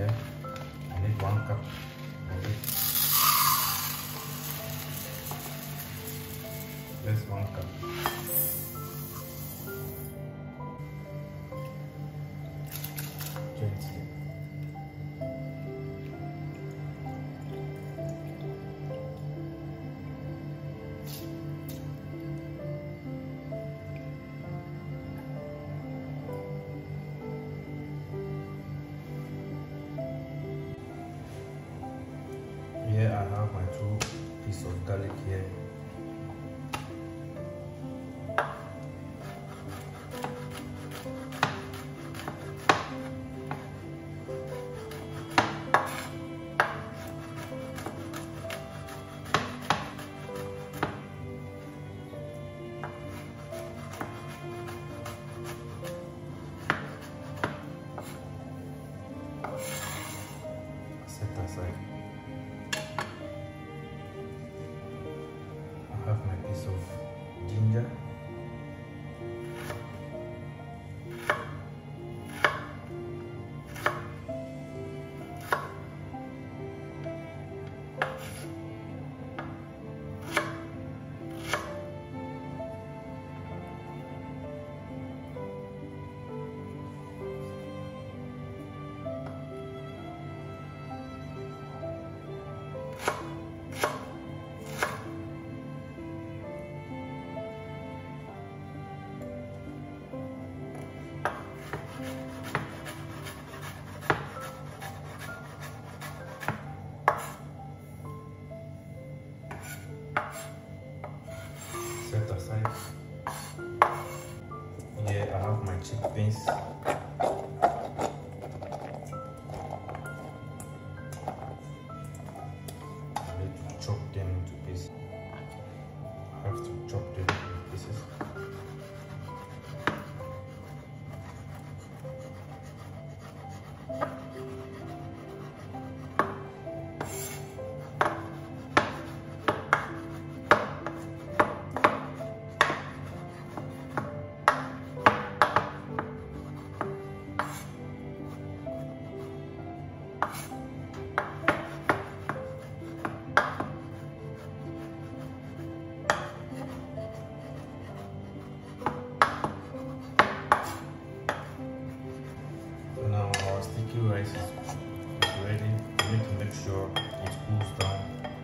here. I need 1 cup of it. That's 1 cup. Gently. Here I have my 2 pieces of garlic here. Set aside. I have my piece of ginger. Set aside. Here I have my chickpeas. I need to chop them into pieces. I have to chop them into pieces. Sticky rice is ready. You need to make sure it cools down.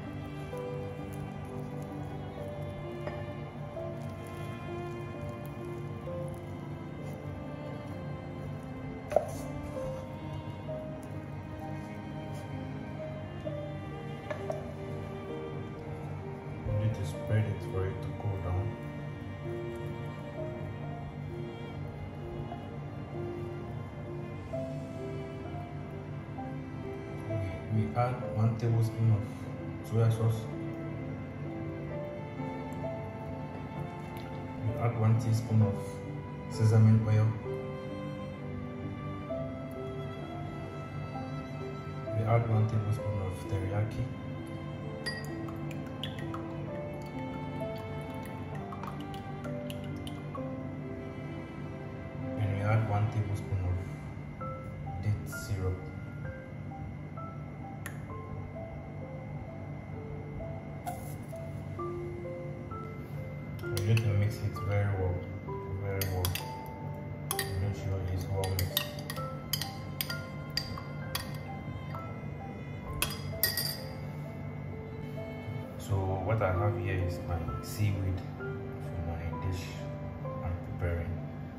You need to spread it for it to cool down. We add 1 tablespoon of soya sauce. We add 1 teaspoon of sesame oil. We add 1 tablespoon of teriyaki. And we add 1 tablespoon of date syrup. You need to mix it very well, very well. Make sure it's well mixed. So what I have here is my seaweed for my dish I'm preparing.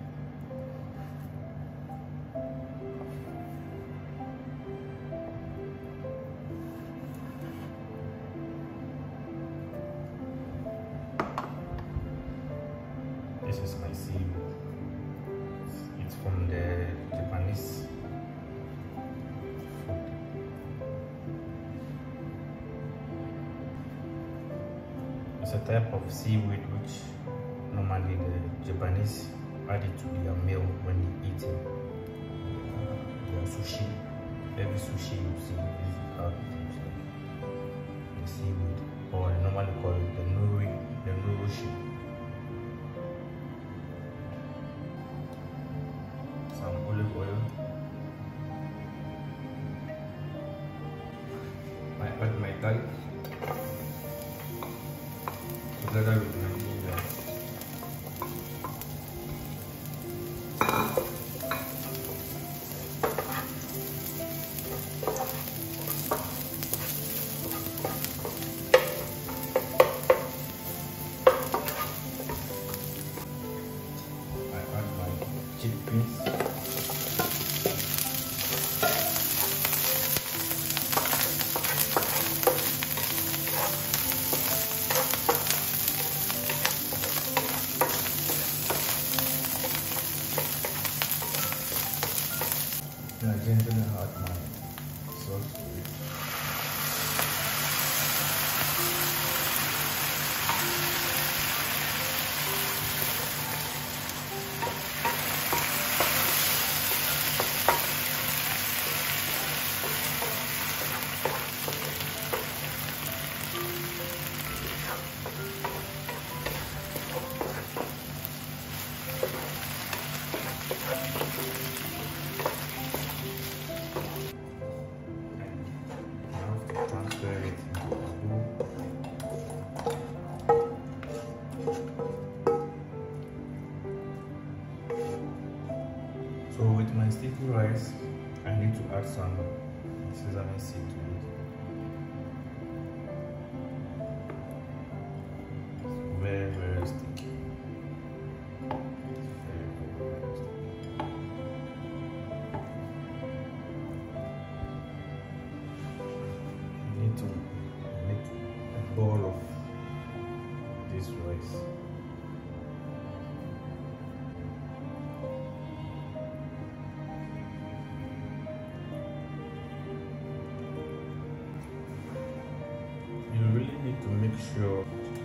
This is my seaweed. It's from the Japanese food. It's a type of seaweed which normally the Japanese add it to their meal when they eat it. Their sushi. Every sushi you see is how the seaweed, or they normally call it the nurushi. Some olive oil, garlic together with my ginger. I add my chickpeas. And I gently add my salt to it. So with my sticky rice, I need to add some sesame seed to it. It's very, very sticky. It's very, very sticky. I need to make a bowl of this rice. You really need to make sure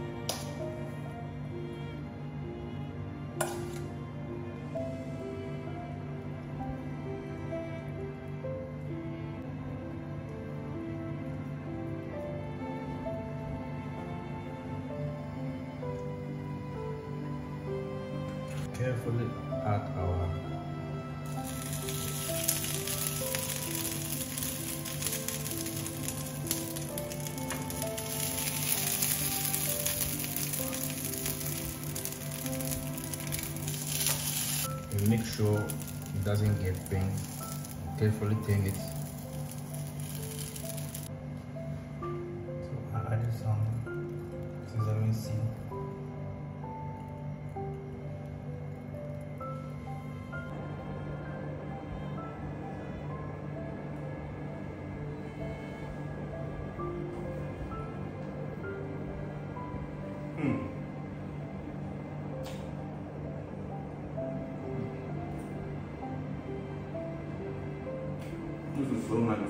carefully add our you make sure it doesn't get pain. Carefully turn it. So I added some sesame seed. This is so nice.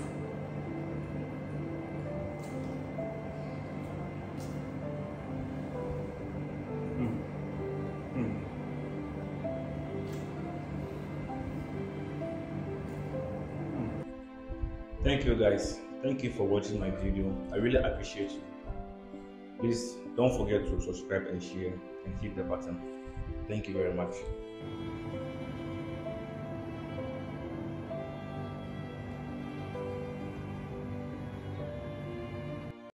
Thank you guys. Thank you for watching my video. I really appreciate you. Please don't forget to subscribe and share and hit the button. Thank you very much.